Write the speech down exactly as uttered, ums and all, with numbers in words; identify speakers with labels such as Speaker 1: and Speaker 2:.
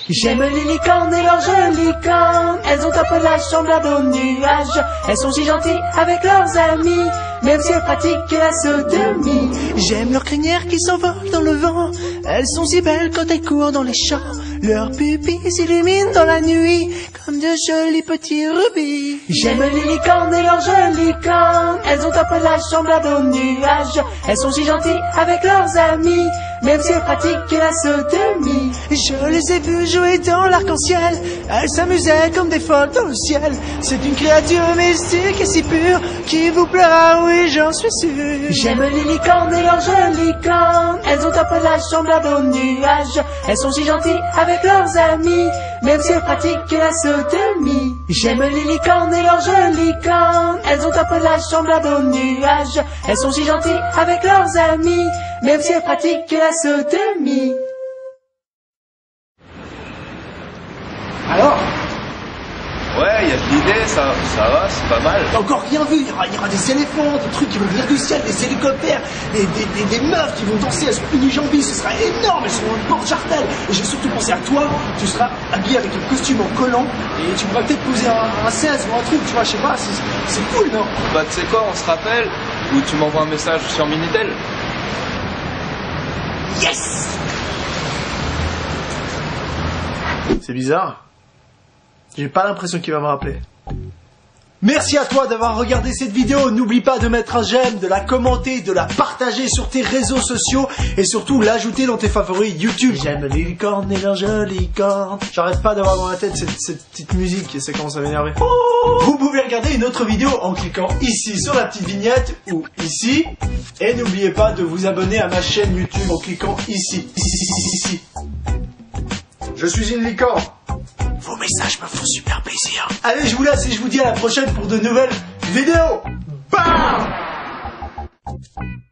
Speaker 1: J'aime les licornes et leurs jolies cornes. Elles ont un peu la semblable aux nuages. Elles sont si gentilles avec leurs amis, même si elles pratiquent la sodomie.
Speaker 2: J'aime leurs crinières qui s'envolent dans le vent. Elles sont si belles quand elles courent dans les champs. Leurs pupilles s'illuminent dans la nuit comme de jolis petits rubis.
Speaker 1: J'aime les licornes et leurs jolies cornes. Elles ont un peu la semblable aux nuages. Elles sont si gentilles avec leurs amis, même si elles pratiquent la sodomie.
Speaker 2: Je les ai vues jouer dans l'arc-en-ciel. Elles s'amusaient comme des folles dans le ciel. C'est une créature mystique et si pure qui vous plaira, oui j'en suis sûr.
Speaker 1: J'aime les licornes et leurs jolies cornes. Elles ont un peu la semblable aux nuages. Elles sont si gentilles avec leurs amis, même si elles pratiquent la sodomie. J'aime les licornes et leurs jolies cornes. Elles ont un peu la semblable aux nuages. Elles sont si gentilles avec leurs amis, même si elles pratiquent la sodomie.
Speaker 3: Alors?
Speaker 4: Ouais, y a de l'idée, ça, ça va, c'est pas mal.
Speaker 3: T'as encore rien vu, il y aura, il y aura des éléphants, des trucs qui vont venir du ciel, des hélicoptères, des, des, des, des meufs qui vont danser, elles sont unijambies, ce sera énorme, elles seront en porte-jartel. Et j'ai surtout pensé à toi, tu seras habillé avec un costume en collant, et tu pourras peut-être poser un, un seize ou un truc, tu vois, je sais pas, c'est, c'est cool, non?
Speaker 4: Bah tu sais quoi, on se rappelle, ou tu m'envoies un message sur Minitel.
Speaker 3: Yes!
Speaker 2: C'est bizarre. J'ai pas l'impression qu'il va me rappeler. Merci à toi d'avoir regardé cette vidéo. N'oublie pas de mettre un j'aime, de la commenter, de la partager sur tes réseaux sociaux et surtout l'ajouter dans tes favoris YouTube. J'aime les licornes et leurs jolies cornes. J'arrête pas d'avoir dans la tête cette, cette petite musique et ça commence à m'énerver. Vous pouvez regarder une autre vidéo en cliquant ici sur la petite vignette ou ici. Et n'oubliez pas de vous abonner à ma chaîne YouTube en cliquant ici. Ici, ici. Je suis une licorne. Vos messages me font super plaisir. Allez, je vous laisse et je vous dis à la prochaine pour de nouvelles vidéos. Bam!